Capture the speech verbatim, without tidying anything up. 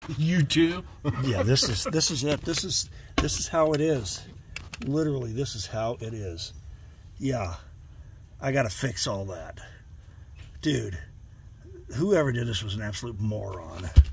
You too? Yeah, this is this is it. This is this is how it is. Literally, this is how it is. Yeah, I gotta fix all that, dude. Whoever did this was an absolute moron.